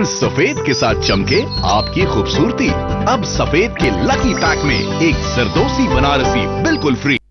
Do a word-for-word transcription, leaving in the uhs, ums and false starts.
सफेद के साथ चमके आपकी खूबसूरती। अब सफेद के लकी पैक में एक जरदोसी बनारसी बिल्कुल फ्री।